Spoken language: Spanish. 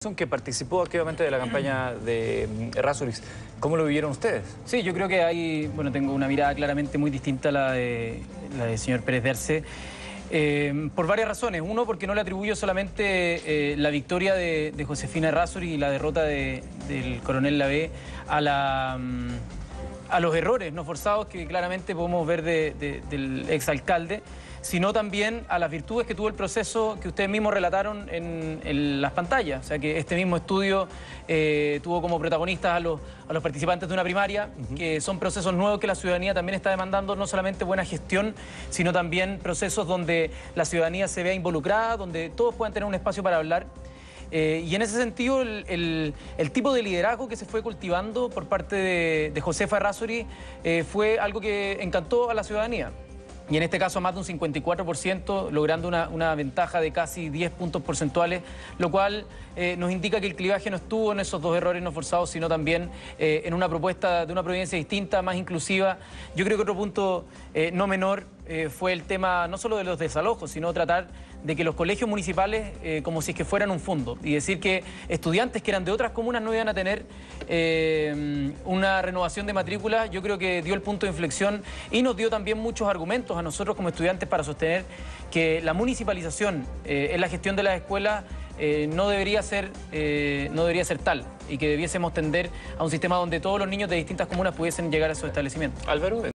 Que participó activamente de la campaña de Errázuriz. ¿Cómo lo vivieron ustedes? Sí, yo creo que ahí, tengo una mirada claramente muy distinta a la del señor Pérez Derce, por varias razones. Uno, porque no le atribuyo solamente la victoria de Josefina Errázuriz y la derrota del coronel Lavé a los errores no forzados que claramente podemos ver del exalcalde, sino también a las virtudes que tuvo el proceso que ustedes mismos relataron en las pantallas. O sea, que este mismo estudio tuvo como protagonistas a los participantes de una primaria, que son procesos nuevos que la ciudadanía también está demandando, no solamente buena gestión, sino también procesos donde la ciudadanía se vea involucrada, donde todos puedan tener un espacio para hablar. Y en ese sentido, el tipo de liderazgo que se fue cultivando por parte de Josefa Errázuriz fue algo que encantó a la ciudadanía. Y en este caso más de un 54%, logrando una ventaja de casi 10 puntos porcentuales, lo cual nos indica que el clivaje no estuvo en esos dos errores no forzados, sino también en una propuesta de una providencia distinta, más inclusiva. Yo creo que otro punto no menor fue el tema no solo de los desalojos, sino tratar de que los colegios municipales, como si es que fueran un fondo, y decir que estudiantes que eran de otras comunas no iban a tener una renovación de matrícula. Yo creo que dio el punto de inflexión y nos dio también muchos argumentos a nosotros como estudiantes para sostener que la municipalización en la gestión de las escuelas no debería ser tal, y que debiésemos tender a un sistema donde todos los niños de distintas comunas pudiesen llegar a esos establecimientos. Álvaro.